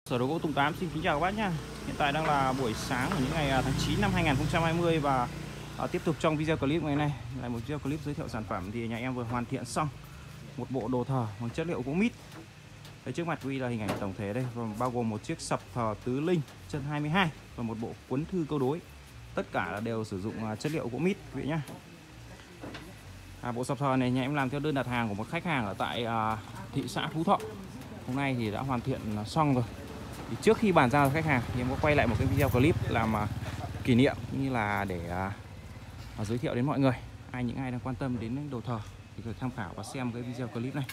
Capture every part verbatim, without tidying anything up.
Sở đồ gỗ Tùng Tám xin kính chào các bác nhá. Hiện tại đang là buổi sáng của những ngày tháng chín năm hai nghìn không trăm hai mươi và à, tiếp tục trong video clip ngày nay là một video clip giới thiệu sản phẩm thì nhà em vừa hoàn thiện xong một bộ đồ thờ bằng chất liệu gỗ mít. Đây, trước mặt quý là hình ảnh tổng thể đây, và bao gồm một chiếc sập thờ tứ linh chân hai mươi hai và một bộ cuốn thư câu đối. Tất cả là đều sử dụng chất liệu gỗ mít quý vị nhá. À, bộ sập thờ này nhà em làm theo đơn đặt hàng của một khách hàng ở tại à, thị xã Phú Thọ. Hôm nay thì đã hoàn thiện xong rồi. Thì trước khi bàn giao cho khách hàng thì em có quay lại một cái video clip làm uh, kỷ niệm như là để uh, giới thiệu đến mọi người. Ai những ai đang quan tâm đến đồ thờ thì có thể tham khảo và xem cái video clip này.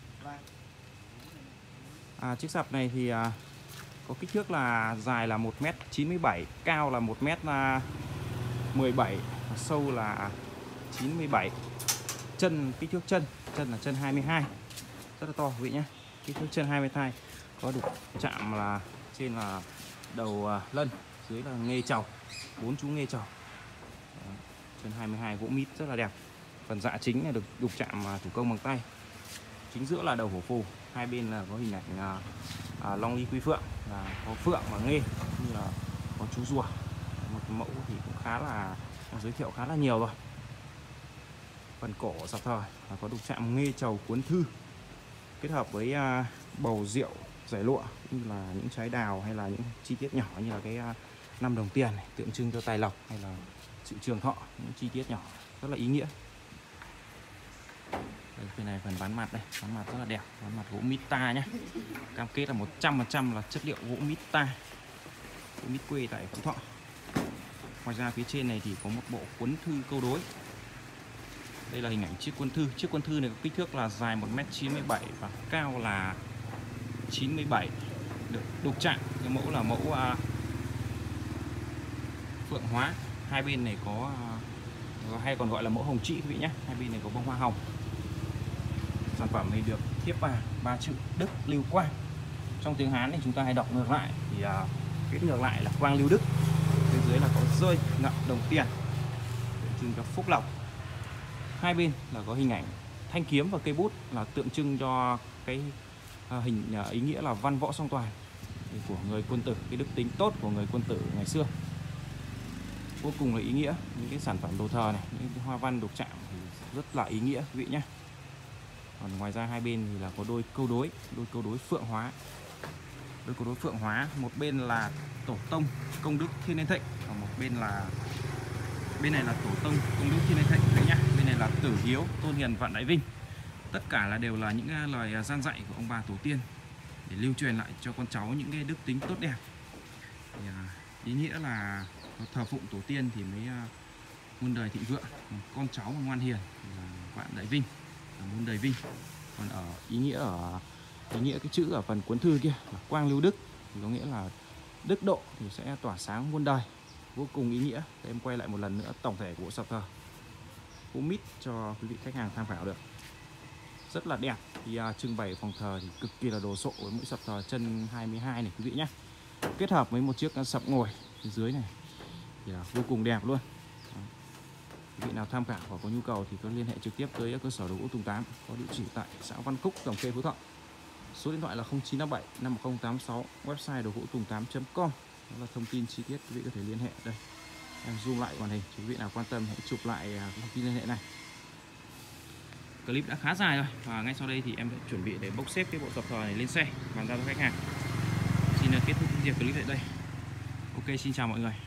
À, chiếc sập này thì uh, có kích thước là dài là một mét chín mươi bảy, cao là một mét mười bảy, sâu là chín mươi bảy. Chân kích thước chân, chân là chân hai mươi hai. Rất là to quý vị nhé. Kích thước chân hai mươi hai. Có đủ chạm là trên là đầu uh, lân, dưới là nghê trầu, bốn chú nghê trầu. Chân hai mươi hai gỗ mít rất là đẹp. Phần dạ chính là được đục chạm uh, thủ công bằng tay. Chính giữa là đầu hổ phù, hai bên là có hình ảnh uh, uh, long ly quy phượng, là có phượng và nghê, như là có chú rùa. Một mẫu thì cũng khá là giới thiệu khá là nhiều rồi. Phần cổ sập thờ là có đục chạm nghê trầu cuốn thư, kết hợp với uh, bầu rượu giải lụa, như là những trái đào hay là những chi tiết nhỏ như là cái năm đồng tiền này, tượng trưng cho tài lộc hay là sự trường thọ, những chi tiết nhỏ rất là ý nghĩa. Đây, bên này phần ván mặt đây, ván mặt rất là đẹp, ván mặt gỗ Mita nhé, cam kết là một trăm phần trăm là chất liệu gỗ Mita, gỗ mít quê tại Phú Thọ. Ngoài ra phía trên này thì có một bộ cuốn thư câu đối. Đây là hình ảnh chiếc cuốn thư. Chiếc cuốn thư này có kích thước là dài một mét chín mươi bảy và cao là chín mươi bảy, được đục chạm. Cái mẫu là mẫu uh, phượng hóa. Hai bên này có uh, hay còn gọi là mẫu hồng trị quý vị nhé. Hai bên này có bông hoa hồng. Sản phẩm này được thiếp vàng ba chữ Đức Lưu Quang. Trong tiếng Hán thì chúng ta hay đọc ngược lại thì uh, viết ngược lại là Quang Lưu Đức. Bên dưới là có rơi ngậm đồng tiền, tượng trưng cho phúc lộc. Hai bên là có hình ảnh thanh kiếm và cây bút là tượng trưng cho cái À, hình à, ý nghĩa là văn võ song toàn của người quân tử, cái đức tính tốt của người quân tử ngày xưa, vô cùng là ý nghĩa. Những cái sản phẩm đồ thờ này, những cái hoa văn đục chạm thì rất là ý nghĩa quý vị nhé. Còn ngoài ra hai bên thì là có đôi câu đối, đôi câu đối phượng hóa, đôi câu đối phượng hóa. Một bên là tổ tông công đức Thiên Niên Thịnh, còn một bên là bên này là tổ tông công đức Thiên Niên Thịnh đấy nhá. Bên này là tử hiếu tôn hiền vạn đại vinh. Tất cả là đều là những lời gian dạy của ông bà tổ tiên để lưu truyền lại cho con cháu những cái đức tính tốt đẹp. Thì, ý nghĩa là thờ phụng tổ tiên thì mới muôn đời thịnh vượng, con cháu mà ngoan hiền là vạn đại vinh, là muôn đời vinh. Còn ở ý nghĩa ở ý nghĩa cái chữ ở phần cuốn thư kia là Quang Lưu Đức thì có nghĩa là đức độ thì sẽ tỏa sáng muôn đời, vô cùng ý nghĩa. Để em quay lại một lần nữa tổng thể của bộ sập thờ gỗ mít cho quý vị khách hàng tham khảo được. Rất là đẹp. Thì uh, trưng bày phòng thờ thì cực kỳ là đồ sộ với mỗi sập thờ chân hai mươi hai này quý vị nhé. Kết hợp với một chiếc sập ngồi phía dưới này thì là vô cùng đẹp luôn. Đó. Quý vị nào tham khảo và có nhu cầu thì có liên hệ trực tiếp tới cơ sở đồ gỗ Tùng Tám, có địa chỉ tại xã Văn Cúc, Cẩm Khê, Phú Thọ. Số điện thoại là không chín năm bảy năm một không tám sáu, website đồ gỗ tùng tám chấm com. Đó là thông tin chi tiết quý vị có thể liên hệ. Đây, em zoom lại màn hình, quý vị nào quan tâm hãy chụp lại thông tin liên hệ này. Clip đã khá dài rồi và ngay sau đây thì em sẽ chuẩn bị để bốc xếp cái bộ sập thờ này lên xe bàn giao cho khách hàng. Xin kết thúc video clip tại đây. Ok, xin chào mọi người.